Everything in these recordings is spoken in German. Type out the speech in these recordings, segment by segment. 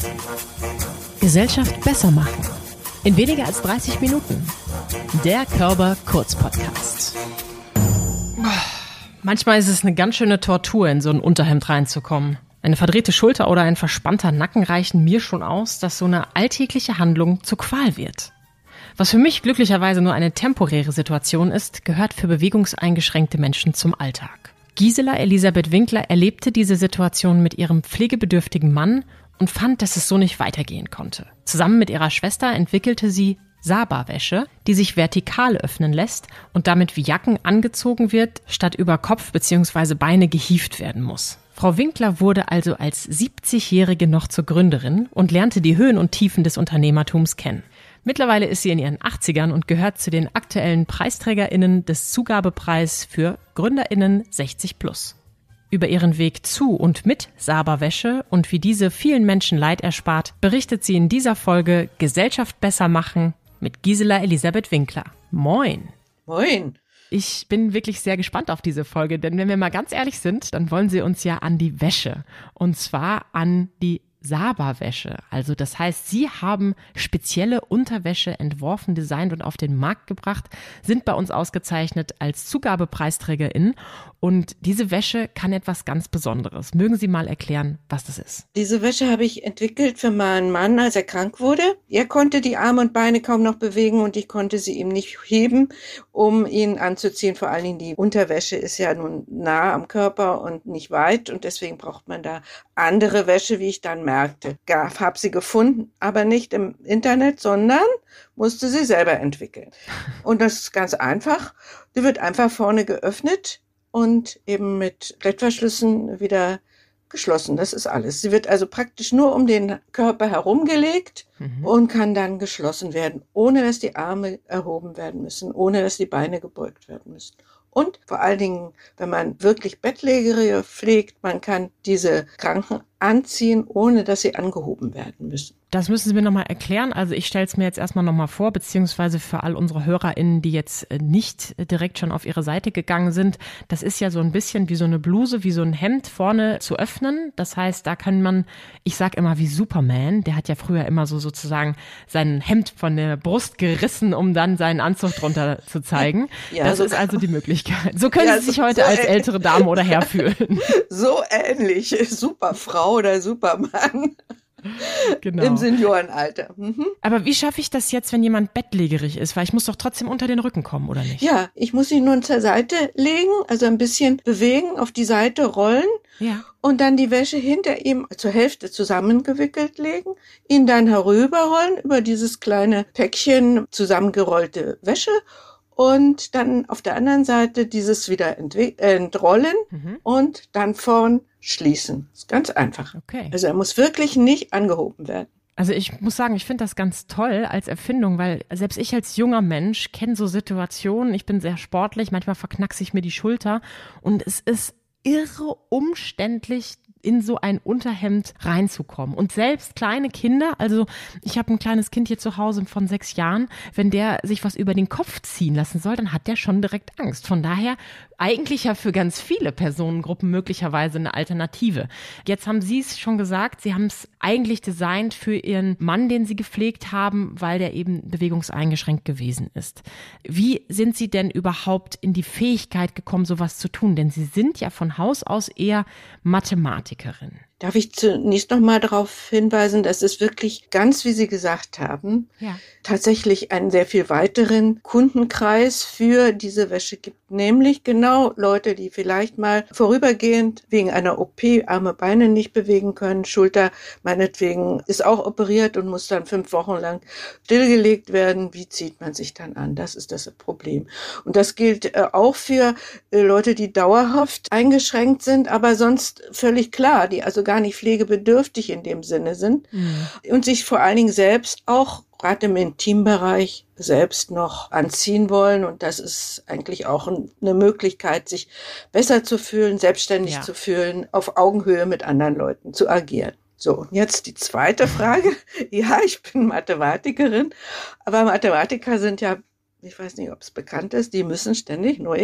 Gesellschaft besser machen. In weniger als 30 Minuten. Der Körber-Kurz-Podcast. Manchmal ist es eine ganz schöne Tortur, in so ein Unterhemd reinzukommen. Eine verdrehte Schulter oder ein verspannter Nacken reichen mir schon aus, dass so eine alltägliche Handlung zur Qual wird. Was für mich glücklicherweise nur eine temporäre Situation ist, gehört für bewegungseingeschränkte Menschen zum Alltag. Gisela Elisabeth Winkler erlebte diese Situation mit ihrem pflegebedürftigen Mann und fand, dass es so nicht weitergehen konnte. Zusammen mit ihrer Schwester entwickelte sie Saba-Wäsche, die sich vertikal öffnen lässt und damit wie Jacken angezogen wird, statt über Kopf bzw. Beine gehievt werden muss. Frau Winkler wurde also als 70-Jährige noch zur Gründerin und lernte die Höhen und Tiefen des Unternehmertums kennen. Mittlerweile ist sie in ihren 80ern und gehört zu den aktuellen PreisträgerInnen des Zugabepreis für GründerInnen 60+. Über ihren Weg zu und mit Saba-Wäsche und wie diese vielen Menschen Leid erspart, berichtet sie in dieser Folge Gesellschaft besser machen mit Gisela Elisabeth Winkler. Moin! Moin! Ich bin wirklich sehr gespannt auf diese Folge, denn wenn wir mal ganz ehrlich sind, dann wollen sie uns ja an die Wäsche. Und zwar an die Saba-Wäsche. Also das heißt, sie haben spezielle Unterwäsche entworfen, designt und auf den Markt gebracht, sind bei uns ausgezeichnet als ZugabepreisträgerInnen. Und diese Wäsche kann etwas ganz Besonderes. Mögen Sie mal erklären, was das ist? Diese Wäsche habe ich entwickelt für meinen Mann, als er krank wurde. Er konnte die Arme und Beine kaum noch bewegen und ich konnte sie ihm nicht heben, um ihn anzuziehen. Vor allen Dingen die Unterwäsche ist ja nun nah am Körper und nicht weit und deswegen braucht man da andere Wäsche, wie ich dann merkte. Habe sie gefunden, aber nicht im Internet, sondern musste sie selber entwickeln. Und das ist ganz einfach. Die wird einfach vorne geöffnet und eben mit Klettverschlüssen wieder geschlossen. Das ist alles. Sie wird also praktisch nur um den Körper herumgelegt und kann dann geschlossen werden, ohne dass die Arme erhoben werden müssen, ohne dass die Beine gebeugt werden müssen. Und vor allen Dingen, wenn man wirklich Bettlägerige pflegt, man kann diese Kranken anziehen, ohne dass sie angehoben werden müssen. Das müssen Sie mir nochmal erklären. Also ich stelle es mir jetzt erstmal nochmal vor, beziehungsweise für all unsere HörerInnen, die jetzt nicht direkt schon auf Ihre Seite gegangen sind. Das ist ja so ein bisschen wie so eine Bluse, wie so ein Hemd vorne zu öffnen. Das heißt, da kann man, ich sag immer wie Superman, der hat ja früher immer so sozusagen sein Hemd von der Brust gerissen, um dann seinen Anzug drunter zu zeigen. Ja, das ist also die Möglichkeit. So können Sie sich heute als ältere Dame oder Herr fühlen. So ähnlich, Superfrau oder Supermann. Genau. Im Seniorenalter. Aber wie schaffe ich das jetzt, wenn jemand bettlägerig ist? Weil ich muss doch trotzdem unter den Rücken kommen, oder nicht? Ja, ich muss ihn nun zur Seite legen, also ein bisschen bewegen, auf die Seite rollen. Ja. Und dann die Wäsche hinter ihm zur Hälfte zusammengewickelt legen, ihn dann herüberrollen über dieses kleine Päckchen zusammengerollte Wäsche und dann auf der anderen Seite dieses wieder entrollen und dann vorn schließen. Ist ganz einfach. Okay. Also er muss wirklich nicht angehoben werden. Also ich muss sagen, ich finde das ganz toll als Erfindung, weil selbst ich als junger Mensch kenne so Situationen, ich bin sehr sportlich, manchmal verknackse ich mir die Schulter und es ist irre umständlich, in so ein Unterhemd reinzukommen. Und selbst kleine Kinder, also ich habe ein kleines Kind hier zu Hause von 6 Jahren, wenn der sich was über den Kopf ziehen lassen soll, dann hat der schon direkt Angst. Von daher eigentlich ja für ganz viele Personengruppen möglicherweise eine Alternative. Jetzt haben Sie es schon gesagt, Sie haben es eigentlich designt für Ihren Mann, den Sie gepflegt haben, weil der eben bewegungseingeschränkt gewesen ist. Wie sind Sie denn überhaupt in die Fähigkeit gekommen, sowas zu tun? Denn Sie sind ja von Haus aus eher Mathematikerin. Darf ich zunächst noch mal darauf hinweisen, dass es wirklich ganz, wie Sie gesagt haben, tatsächlich einen sehr viel weiteren Kundenkreis für diese Wäsche gibt. Nämlich genau Leute, die vielleicht mal vorübergehend wegen einer OP Arme, Beine nicht bewegen können. Schulter meinetwegen ist auch operiert und muss dann 5 Wochen lang stillgelegt werden. Wie zieht man sich dann an? Das ist das Problem. Und das gilt auch für Leute, die dauerhaft eingeschränkt sind, aber sonst völlig klar, die also gar nicht pflegebedürftig in dem Sinne sind und sich vor allen Dingen selbst auch gerade im Intimbereich selbst noch anziehen wollen. Und das ist eigentlich auch eine Möglichkeit, sich besser zu fühlen, selbstständig zu fühlen, auf Augenhöhe mit anderen Leuten zu agieren. So, und jetzt die zweite Frage. Ja, ich bin Mathematikerin, aber Mathematiker sind ja, ich weiß nicht, ob es bekannt ist, die müssen ständig neue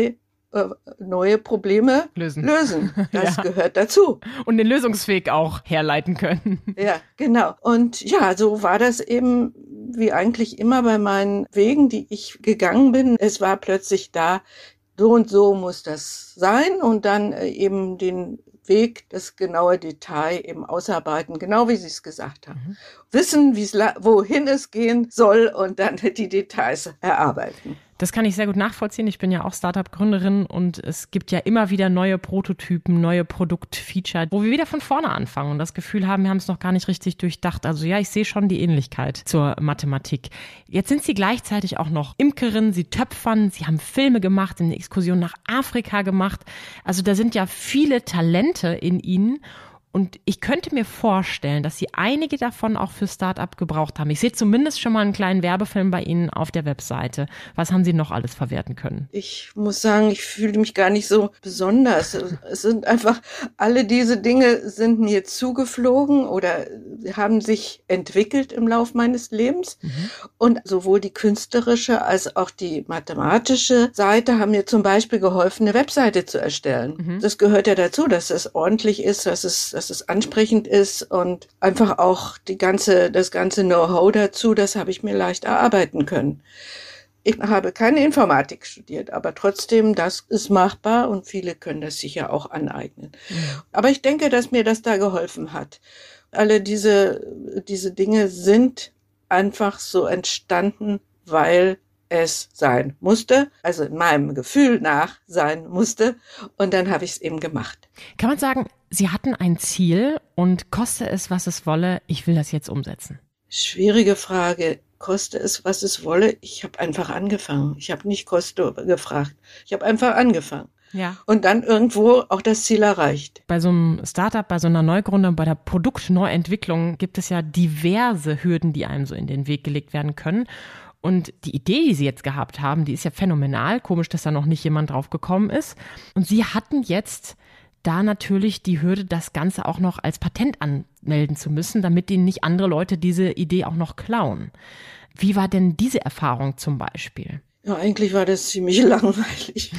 neue Probleme lösen. Das gehört dazu. Und den Lösungsweg auch herleiten können. Ja, genau. Und ja, so war das eben wie eigentlich immer bei meinen Wegen, die ich gegangen bin. Es war plötzlich da, so und so muss das sein und dann eben den Weg, das genaue Detail eben ausarbeiten, genau wie Sie es gesagt haben. Wissen, wohin es gehen soll und dann die Details erarbeiten. Das kann ich sehr gut nachvollziehen. Ich bin ja auch Startup-Gründerin und es gibt ja immer wieder neue Prototypen, neue Produktfeature, wo wir wieder von vorne anfangen und das Gefühl haben, wir haben es noch gar nicht richtig durchdacht. Also ja, ich sehe schon die Ähnlichkeit zur Mathematik. Jetzt sind Sie gleichzeitig auch noch Imkerin, Sie töpfern, Sie haben Filme gemacht, eine Exkursion nach Afrika gemacht. Also da sind ja viele Talente in Ihnen. Und ich könnte mir vorstellen, dass Sie einige davon auch für Start-up gebraucht haben. Ich sehe zumindest schon mal einen kleinen Werbefilm bei Ihnen auf der Webseite. Was haben Sie noch alles verwerten können? Ich muss sagen, ich fühle mich gar nicht so besonders. Es sind einfach, alle diese Dinge sind mir zugeflogen oder haben sich entwickelt im Lauf meines Lebens. Und sowohl die künstlerische als auch die mathematische Seite haben mir zum Beispiel geholfen, eine Webseite zu erstellen. Das gehört ja dazu, dass es ordentlich ist, dass es ansprechend ist und einfach auch das ganze Know-how dazu, das habe ich mir leicht erarbeiten können. Ich habe keine Informatik studiert, aber trotzdem, das ist machbar und viele können das sicher auch aneignen. Aber ich denke, dass mir das da geholfen hat. Alle diese Dinge sind einfach so entstanden, weil es sein musste, also in meinem Gefühl nach sein musste. Und dann habe ich es eben gemacht. Kann man sagen, Sie hatten ein Ziel und koste es, was es wolle, ich will das jetzt umsetzen? Schwierige Frage. Koste es, was es wolle. Ich habe einfach angefangen. Ich habe nicht Koste gefragt. Ich habe einfach angefangen. Ja. Und dann irgendwo auch das Ziel erreicht. Bei so einem Startup, bei so einer Neugründung, bei der Produktneuentwicklung gibt es ja diverse Hürden, die einem so in den Weg gelegt werden können. Und die Idee, die Sie jetzt gehabt haben, die ist ja phänomenal. Komisch, dass da noch nicht jemand drauf gekommen ist. Und Sie hatten jetzt da natürlich die Hürde, das Ganze auch noch als Patent anmelden zu müssen, damit Ihnen nicht andere Leute diese Idee auch noch klauen. Wie war denn diese Erfahrung zum Beispiel? Ja, eigentlich war das ziemlich langweilig.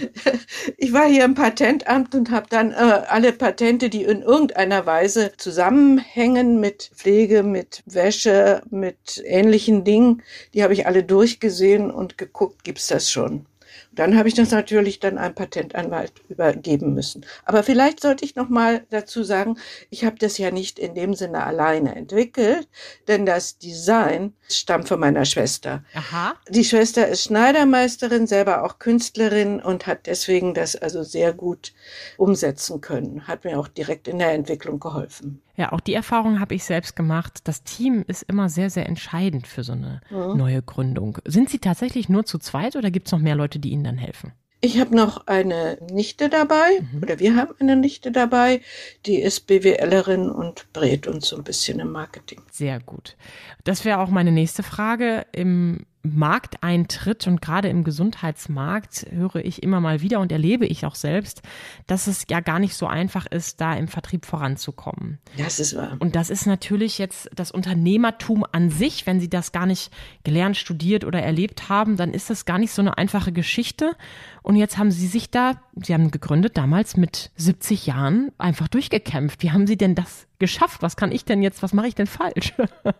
Ich war hier im Patentamt und habe dann alle Patente, die in irgendeiner Weise zusammenhängen mit Pflege, mit Wäsche, mit ähnlichen Dingen, die habe ich alle durchgesehen und geguckt, gibt's das schon. Dann habe ich das natürlich dann einem Patentanwalt übergeben müssen. Aber vielleicht sollte ich noch mal dazu sagen, ich habe das ja nicht in dem Sinne alleine entwickelt, denn das Design stammt von meiner Schwester. Aha. Die Schwester ist Schneidermeisterin, selber auch Künstlerin und hat deswegen das also sehr gut umsetzen können. Hat mir auch direkt in der Entwicklung geholfen. Ja, auch die Erfahrung habe ich selbst gemacht. Das Team ist immer sehr, sehr entscheidend für so eine neue Gründung. Sind Sie tatsächlich nur zu zweit oder gibt es noch mehr Leute, die Ihnen dann helfen? Ich habe noch eine Nichte dabei, oder wir haben eine Nichte dabei, die ist BWLerin und berät uns so ein bisschen im Marketing. Sehr gut. Das wäre auch meine nächste Frage. Im Markteintritt und gerade im Gesundheitsmarkt höre ich immer mal wieder und erlebe ich auch selbst, dass es ja gar nicht so einfach ist, da im Vertrieb voranzukommen. Das ist wahr. Und das ist natürlich jetzt das Unternehmertum an sich. Wenn Sie das gar nicht gelernt, studiert oder erlebt haben, dann ist das gar nicht so eine einfache Geschichte. Und jetzt haben Sie haben gegründet damals mit 70 Jahren einfach durchgekämpft. Wie haben Sie denn das geschafft? Was mache ich denn falsch?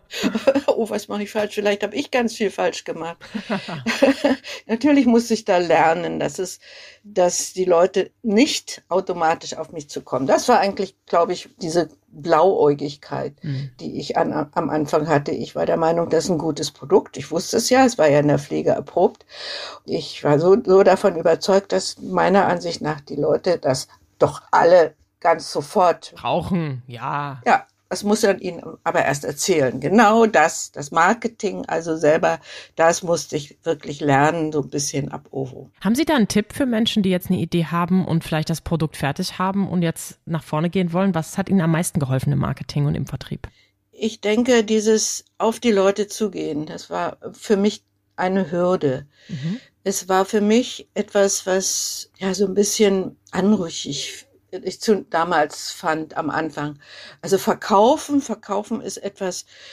Oh, was mache ich falsch? Vielleicht habe ich ganz viel falsch gemacht. Natürlich musste ich da lernen, dass die Leute nicht automatisch auf mich zukommen. Das war eigentlich, glaube ich, diese Blauäugigkeit, die ich am Anfang hatte. Ich war der Meinung, das ist ein gutes Produkt. Ich wusste es ja, es war ja in der Pflege erprobt. Ich war so davon überzeugt, dass meiner Ansicht nach die Leute das doch alle ganz sofort brauchen, ja. Ja, das muss man ihnen aber erst erzählen. Genau das Marketing, also selber, das musste ich wirklich lernen, so ein bisschen ab Ovo. Haben Sie da einen Tipp für Menschen, die jetzt eine Idee haben und vielleicht das Produkt fertig haben und jetzt nach vorne gehen wollen? Was hat Ihnen am meisten geholfen im Marketing und im Vertrieb? Ich denke, dieses auf die Leute zugehen, das war für mich eine Hürde. Es war für mich etwas, was ja so ein bisschen anrüchig ich damals fand am Anfang. Also verkaufen ist etwas,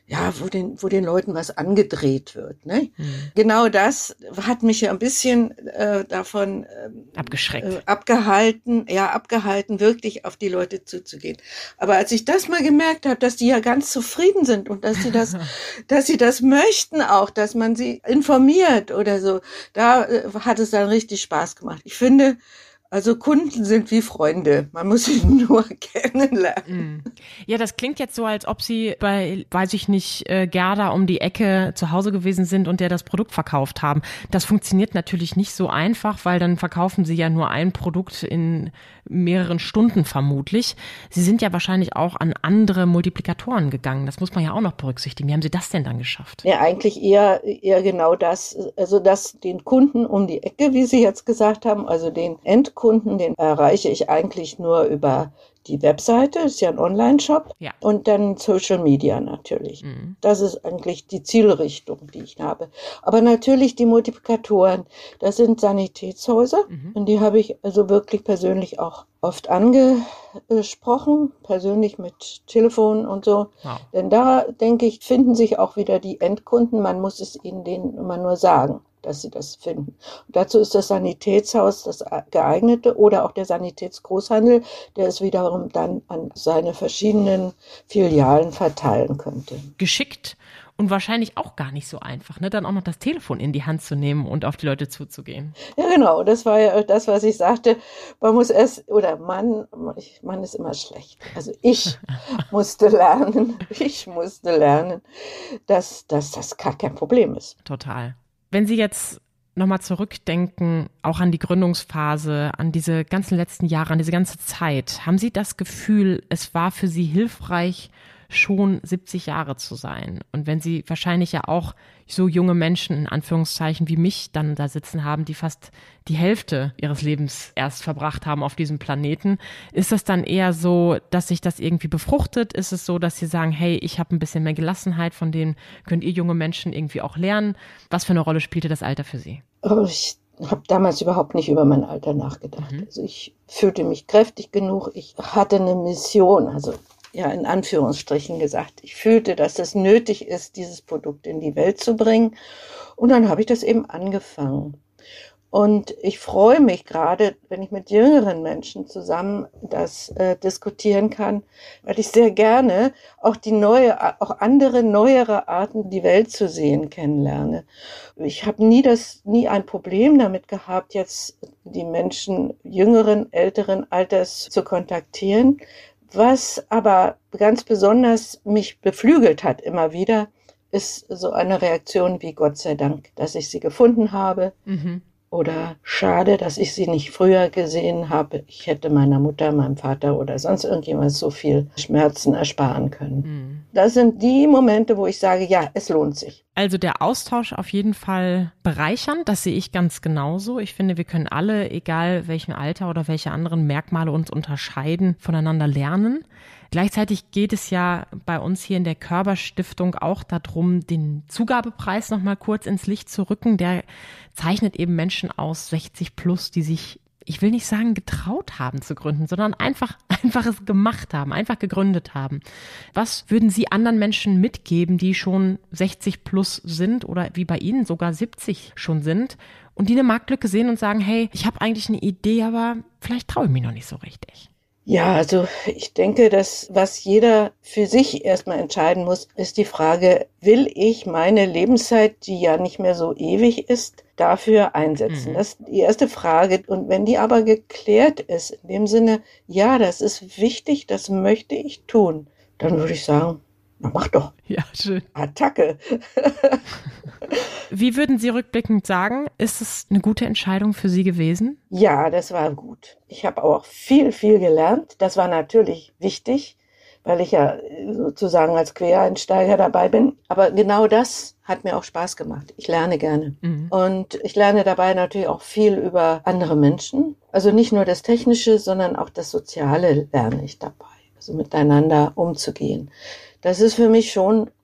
wo den Leuten was angedreht wird. Ne? Genau das hat mich ja ein bisschen davon abgehalten, wirklich auf die Leute zuzugehen. Aber als ich das mal gemerkt habe, dass die ja ganz zufrieden sind und dass sie das möchten auch, dass man sie informiert oder so, da hat es dann richtig Spaß gemacht. Ich finde, also Kunden sind wie Freunde. Man muss sie nur kennenlernen. Ja, das klingt jetzt so, als ob Sie bei, weiß ich nicht, Gerda um die Ecke zu Hause gewesen sind und der das Produkt verkauft haben. Das funktioniert natürlich nicht so einfach, weil dann verkaufen Sie ja nur ein Produkt in mehreren Stunden vermutlich. Sie sind ja wahrscheinlich auch an andere Multiplikatoren gegangen. Das muss man ja auch noch berücksichtigen. Wie haben Sie das denn dann geschafft? Ja, eigentlich eher genau das. Also den Kunden um die Ecke, wie Sie jetzt gesagt haben, also den Endkunden, den erreiche ich eigentlich nur über die Webseite, ist ja ein Online-Shop, ja. Und dann Social Media natürlich. Das ist eigentlich die Zielrichtung, die ich habe. Aber natürlich die Multiplikatoren, das sind Sanitätshäuser und die habe ich also wirklich persönlich auch oft angesprochen, persönlich mit Telefon und so. Wow. Denn da, denke ich, finden sich auch wieder die Endkunden. Man muss es denen immer nur sagen, dass sie das finden. Und dazu ist das Sanitätshaus das geeignete oder auch der Sanitätsgroßhandel, der es wiederum dann an seine verschiedenen Filialen verteilen könnte. Geschickt und wahrscheinlich auch gar nicht so einfach, ne? Dann auch noch das Telefon in die Hand zu nehmen und auf die Leute zuzugehen. Ja, genau. Das war ja das, was ich sagte. Man muss Mann ist immer schlecht. Also ich musste lernen, dass das gar kein Problem ist. Total. Wenn Sie jetzt nochmal zurückdenken, auch an die Gründungsphase, an diese ganzen letzten Jahre, an diese ganze Zeit, haben Sie das Gefühl, es war für Sie hilfreich, schon 70 Jahre zu sein? Und wenn Sie wahrscheinlich ja auch so junge Menschen, in Anführungszeichen, wie mich dann da sitzen haben, die fast die Hälfte ihres Lebens erst verbracht haben auf diesem Planeten, ist das dann eher so, dass sich das irgendwie befruchtet? Ist es so, dass Sie sagen, hey, ich habe ein bisschen mehr Gelassenheit, von denen könnt ihr junge Menschen irgendwie auch lernen? Was für eine Rolle spielte das Alter für Sie? Ich habe damals überhaupt nicht über mein Alter nachgedacht. Also ich fühlte mich kräftig genug. Ich hatte eine Mission, also ja, in Anführungsstrichen gesagt. Ich fühlte, dass es nötig ist, dieses Produkt in die Welt zu bringen. Und dann habe ich das eben angefangen. Und ich freue mich gerade, wenn ich mit jüngeren Menschen zusammen das diskutieren kann, weil ich sehr gerne auch auch andere, neuere Arten, die Welt zu sehen, kennenlerne. Ich habe nie ein Problem damit gehabt, jetzt die Menschen jüngeren, älteren Alters zu kontaktieren. Was aber ganz besonders mich beflügelt hat immer wieder, ist so eine Reaktion wie Gott sei Dank, dass ich sie gefunden habe. Oder schade, dass ich sie nicht früher gesehen habe. Ich hätte meiner Mutter, meinem Vater oder sonst irgendjemand so viel Schmerzen ersparen können. Das sind die Momente, wo ich sage, ja, es lohnt sich. Also der Austausch auf jeden Fall bereichernd, das sehe ich ganz genauso. Ich finde, wir können alle, egal welchem Alter oder welche anderen Merkmale uns unterscheiden, voneinander lernen. Gleichzeitig geht es ja bei uns hier in der Körber-Stiftung auch darum, den Zugabepreis noch mal kurz ins Licht zu rücken. Der zeichnet eben Menschen aus 60 plus, die sich, ich will nicht sagen getraut haben zu gründen, sondern einfach es gemacht haben, einfach gegründet haben. Was würden Sie anderen Menschen mitgeben, die schon 60 plus sind oder wie bei Ihnen sogar 70 schon sind und die eine Marktlücke sehen und sagen, hey, ich habe eigentlich eine Idee, aber vielleicht traue ich mich noch nicht so richtig? Ja, also ich denke, dass was jeder für sich erstmal entscheiden muss, ist die Frage, will ich meine Lebenszeit, die ja nicht mehr so ewig ist, dafür einsetzen? Das ist die erste Frage. Und wenn die aber geklärt ist, in dem Sinne, ja, das ist wichtig, das möchte ich tun, dann würde ich sagen, na mach doch. Ja, schön. Attacke. Wie würden Sie rückblickend sagen, ist es eine gute Entscheidung für Sie gewesen? Ja, das war gut. Ich habe auch viel gelernt. Das war natürlich wichtig, weil ich ja sozusagen als Quereinsteiger dabei bin. Aber genau das hat mir auch Spaß gemacht. Ich lerne gerne. Und ich lerne dabei natürlich auch viel über andere Menschen. Also nicht nur das Technische, sondern auch das Soziale lerne ich dabei. Also miteinander umzugehen. Das ist für mich schon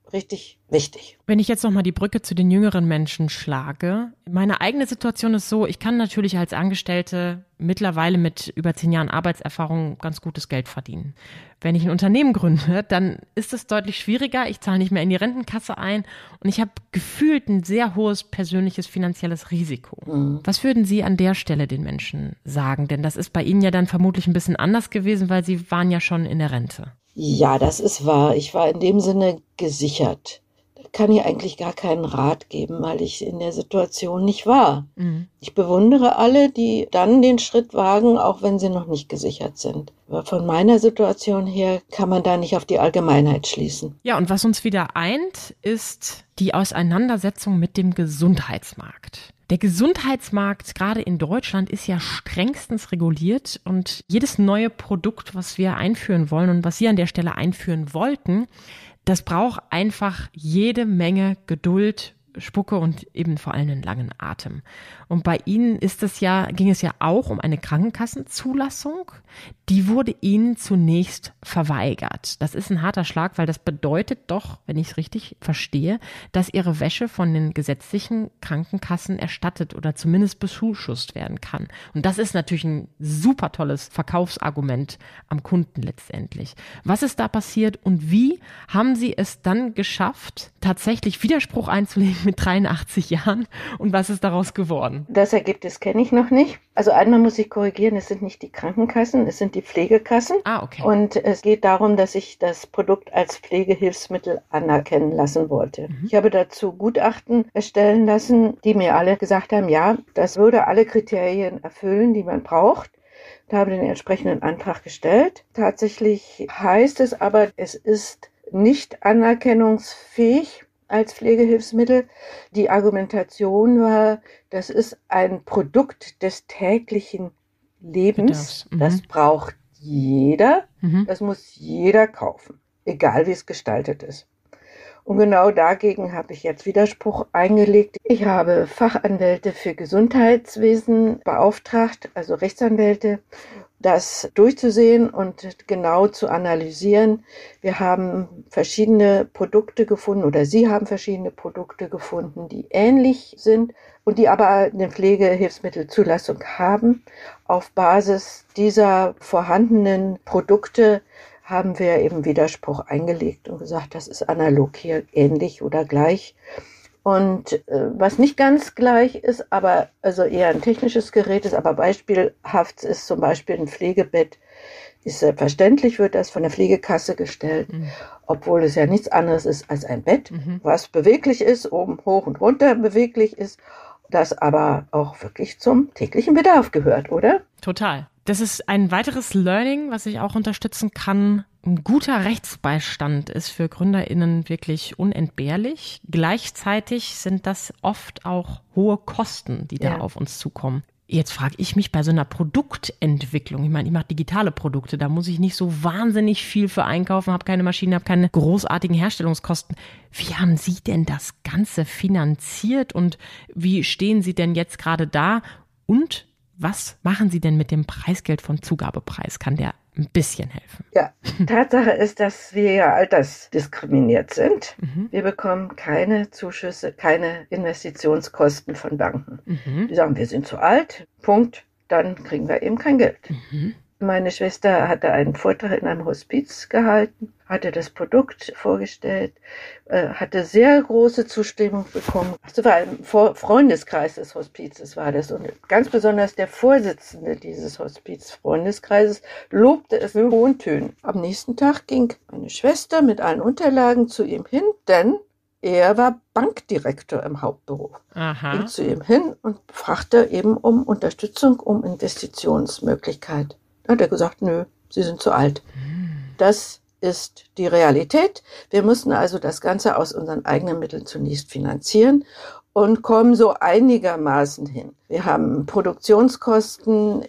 richtig wichtig. Wenn ich jetzt nochmal die Brücke zu den jüngeren Menschen schlage, meine eigene Situation ist so, ich kann natürlich als Angestellte mittlerweile mit über 10 Jahren Arbeitserfahrung ganz gutes Geld verdienen. Wenn ich ein Unternehmen gründe, dann ist es deutlich schwieriger. Ich zahle nicht mehr in die Rentenkasse ein und ich habe gefühlt ein sehr hohes persönliches finanzielles Risiko. Was würden Sie an der Stelle den Menschen sagen? Denn das ist bei Ihnen ja dann vermutlich ein bisschen anders gewesen, weil Sie waren ja schon in der Rente. Ja, das ist wahr. Ich war in dem Sinne gesichert. Da kann ich eigentlich gar keinen Rat geben, weil ich in der Situation nicht war. Ich bewundere alle, die dann den Schritt wagen, auch wenn sie noch nicht gesichert sind. Aber von meiner Situation her kann man da nicht auf die Allgemeinheit schließen. Ja, und was uns wieder eint, ist die Auseinandersetzung mit dem Gesundheitsmarkt. Der Gesundheitsmarkt, gerade in Deutschland, ist ja strengstens reguliert und jedes neue Produkt, was wir einführen wollen und was Sie an der Stelle einführen wollten, das braucht einfach jede Menge Geduld, Spucke und eben vor allem einen langen Atem. Und bei Ihnen ging es ja auch um eine Krankenkassenzulassung. Die wurde Ihnen zunächst verweigert. Das ist ein harter Schlag, weil das bedeutet doch, wenn ich es richtig verstehe, dass Ihre Wäsche von den gesetzlichen Krankenkassen erstattet oder zumindest bezuschusst werden kann. Und das ist natürlich ein super tolles Verkaufsargument am Kunden letztendlich. Was ist da passiert und wie haben Sie es dann geschafft, tatsächlich Widerspruch einzulegen mit 83 Jahren und was ist daraus geworden? Das Ergebnis kenne ich noch nicht. Also einmal muss ich korrigieren, es sind nicht die Krankenkassen, es sind die Pflegekassen. Okay. Und es geht darum, dass ich das Produkt als Pflegehilfsmittel anerkennen lassen wollte. Ich habe dazu Gutachten erstellen lassen, die mir alle gesagt haben, ja, das würde alle Kriterien erfüllen, die man braucht. Da habe ich den entsprechenden Antrag gestellt. Tatsächlich heißt es aber, es ist nicht anerkennungsfähig als Pflegehilfsmittel. Die Argumentation war, das ist ein Produkt des täglichen Lebens. Das braucht jeder. Das muss jeder kaufen, egal wie es gestaltet ist. Und genau dagegen habe ich jetzt Widerspruch eingelegt. Ich habe Fachanwälte für Gesundheitswesen beauftragt, also Rechtsanwälte, das durchzusehen und genau zu analysieren. Wir haben verschiedene Produkte gefunden oder Sie haben verschiedene Produkte gefunden, die ähnlich sind und die aber eine Pflegehilfsmittelzulassung haben. Auf Basis dieser vorhandenen Produkte haben wir eben Widerspruch eingelegt und gesagt, das ist analog hier ähnlich oder gleich. Und was nicht ganz gleich ist, aber also eher ein technisches Gerät ist, aber beispielhaft ist zum Beispiel ein Pflegebett, ist selbstverständlich, wird das von der Pflegekasse gestellt, obwohl es ja nichts anderes ist als ein Bett, was beweglich ist, oben hoch und runter beweglich ist, das aber auch wirklich zum täglichen Bedarf gehört, oder? Total. Das ist ein weiteres Learning, was ich auch unterstützen kann. Ein guter Rechtsbeistand ist für GründerInnen wirklich unentbehrlich. Gleichzeitig sind das oft auch hohe Kosten, die da auf uns zukommen. Jetzt frage ich mich bei so einer Produktentwicklung, ich meine, ich mache digitale Produkte, da muss ich nicht so wahnsinnig viel für einkaufen, habe keine Maschine, habe keine großartigen Herstellungskosten. Wie haben Sie denn das Ganze finanziert und wie stehen Sie denn jetzt gerade da? Und was machen Sie denn mit dem Preisgeld von Zugabepreis? Kann der ein bisschen helfen? Ja, Tatsache ist, dass wir ja altersdiskriminiert sind. Wir bekommen keine Zuschüsse, keine Investitionskosten von Banken. Die sagen, wir sind zu alt, Punkt, dann kriegen wir eben kein Geld. Meine Schwester hatte einen Vortrag in einem Hospiz gehalten, hatte das Produkt vorgestellt, hatte sehr große Zustimmung bekommen. Das war ein Freundeskreis des Hospizes, war das. Und ganz besonders der Vorsitzende dieses Hospiz-Freundeskreises lobte es in hohen Tönen. Am nächsten Tag ging meine Schwester mit allen Unterlagen zu ihm hin, denn er war Bankdirektor im Hauptberuf. Ging zu ihm hin und fragte eben um Unterstützung, um Investitionsmöglichkeit. Da hat er gesagt, nö, Sie sind zu alt. Das ist die Realität. Wir mussten also das Ganze aus unseren eigenen Mitteln zunächst finanzieren und kommen so einigermaßen hin. Wir haben Produktionskosten,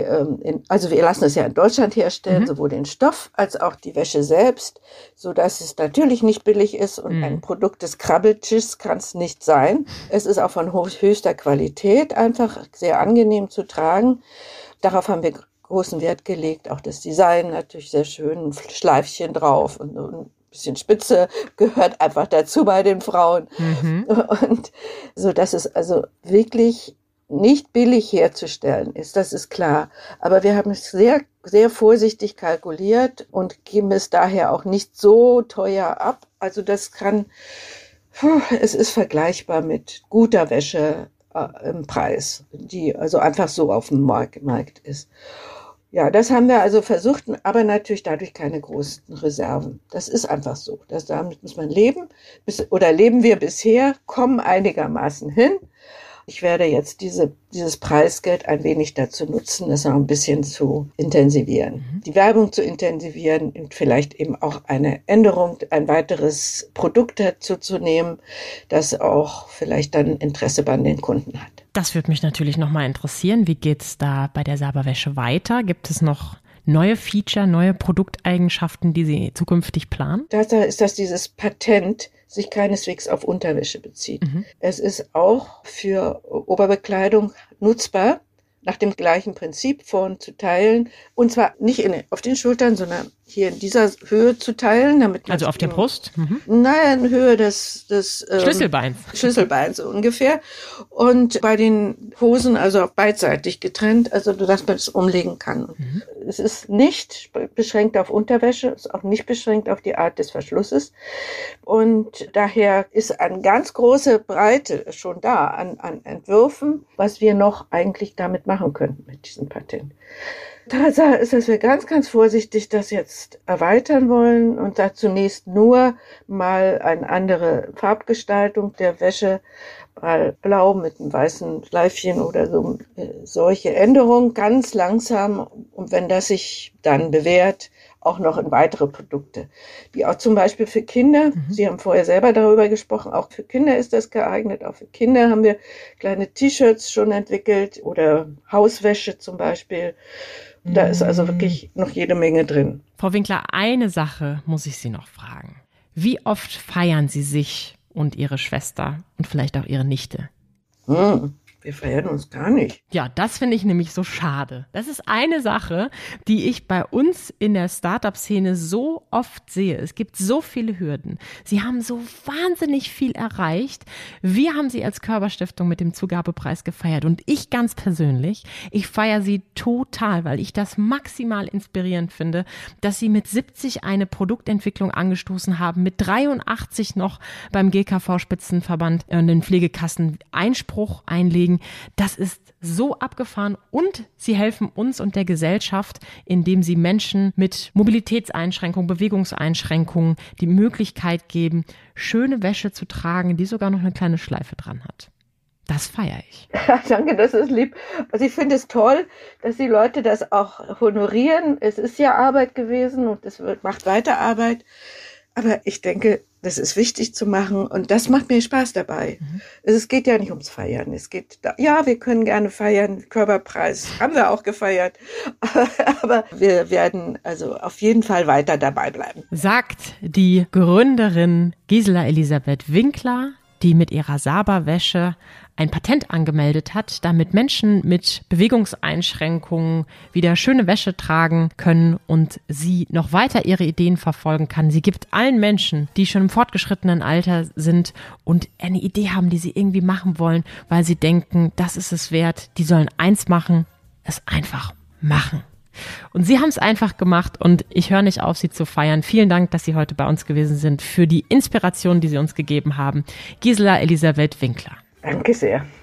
also wir lassen es ja in Deutschland herstellen, sowohl den Stoff als auch die Wäsche selbst, so dass es natürlich nicht billig ist und ein Produkt des Krabbeltischs kann es nicht sein. Es ist auch von höchster Qualität, einfach sehr angenehm zu tragen. Darauf haben wir großen Wert gelegt, auch das Design natürlich sehr schön, ein Schleifchen drauf und bisschen Spitze gehört einfach dazu bei den Frauen. Und so, dass es also wirklich nicht billig herzustellen ist, das ist klar. Aber wir haben es sehr, sehr vorsichtig kalkuliert und geben es daher auch nicht so teuer ab. Also das es ist vergleichbar mit guter Wäsche im Preis, die also einfach so auf dem Markt ist. Ja, das haben wir also versucht, aber natürlich dadurch keine großen Reserven. Das ist einfach so. Damit muss man leben. Leben wir bisher, kommen einigermaßen hin. Ich werde jetzt dieses Preisgeld ein wenig dazu nutzen, es noch ein bisschen zu intensivieren. Die Werbung zu intensivieren und vielleicht eben auch eine Änderung, ein weiteres Produkt dazu zu nehmen, das auch vielleicht dann Interesse bei den Kunden hat. Das würde mich natürlich nochmal interessieren. Wie geht's da bei der Saba-Wäsche weiter? Gibt es noch neue Feature, neue Produkteigenschaften, die Sie zukünftig planen? Tatsache ist, dass dieses Patent sich keineswegs auf Unterwäsche bezieht. Es ist auch für Oberbekleidung nutzbar, nach dem gleichen Prinzip vorn zu teilen. Und zwar nicht auf den Schultern, sondern hier in dieser Höhe zu teilen. Damit also auf der Brust? Nein, in Höhe des Schlüsselbeins. Schlüsselbeins so ungefähr. Und bei den Hosen also auch beidseitig getrennt, also dass man es umlegen kann. Es ist nicht beschränkt auf Unterwäsche, ist auch nicht beschränkt auf die Art des Verschlusses. Und daher ist eine ganz große Breite schon da an Entwürfen, was wir noch eigentlich damit machen könnten mit diesem Patent. Tatsache ist, dass wir ganz, ganz vorsichtig das jetzt erweitern wollen und da zunächst nur mal eine andere Farbgestaltung der Wäsche, mal blau mit einem weißen Schleifchen oder so, solche Änderungen ganz langsam. Und wenn das sich dann bewährt, auch noch in weitere Produkte, die auch zum Beispiel für Kinder, Sie haben vorher selber darüber gesprochen, auch für Kinder ist das geeignet, auch für Kinder haben wir kleine T-Shirts schon entwickelt oder Hauswäsche zum Beispiel. Da ist also wirklich noch jede Menge drin. Frau Winkler, eine Sache muss ich Sie noch fragen. Wie oft feiern Sie sich und Ihre Schwester und vielleicht auch Ihre Nichte? Wir feiern uns gar nicht. Ja, das finde ich nämlich so schade. Das ist eine Sache, die ich bei uns in der Startup-Szene so oft sehe. Es gibt so viele Hürden. Sie haben so wahnsinnig viel erreicht. Wir haben sie als Körber-Stiftung mit dem Zugabepreis gefeiert. Und ich ganz persönlich, ich feiere sie total, weil ich das maximal inspirierend finde, dass sie mit 70 eine Produktentwicklung angestoßen haben, mit 83 noch beim GKV-Spitzenverband und den Pflegekassen Einspruch einlegen. Das ist so abgefahren und sie helfen uns und der Gesellschaft, indem sie Menschen mit Mobilitätseinschränkungen, Bewegungseinschränkungen die Möglichkeit geben, schöne Wäsche zu tragen, die sogar noch eine kleine Schleife dran hat. Das feiere ich. Ja, danke, das ist lieb. Also ich finde es toll, dass die Leute das auch honorieren. Es ist ja Arbeit gewesen und es macht weiter Arbeit. Aber ich denke, das ist wichtig zu machen und das macht mir Spaß dabei. Es geht ja nicht ums Feiern. Wir können gerne feiern. Körperpreis haben wir auch gefeiert. Aber wir werden also auf jeden Fall weiter dabei bleiben. Sagt die Gründerin Gisela Elisabeth Winkler, die mit ihrer Saba-Wäsche ein Patent angemeldet hat, damit Menschen mit Bewegungseinschränkungen wieder schöne Wäsche tragen können und sie noch weiter ihre Ideen verfolgen kann. Sie gibt allen Menschen, die schon im fortgeschrittenen Alter sind und eine Idee haben, die sie irgendwie machen wollen, weil sie denken, das ist es wert, die sollen eins machen, es einfach machen. Und Sie haben es einfach gemacht und ich höre nicht auf, Sie zu feiern. Vielen Dank, dass Sie heute bei uns gewesen sind, für die Inspiration, die Sie uns gegeben haben. Gisela Elisabeth Winkler. Danke sehr.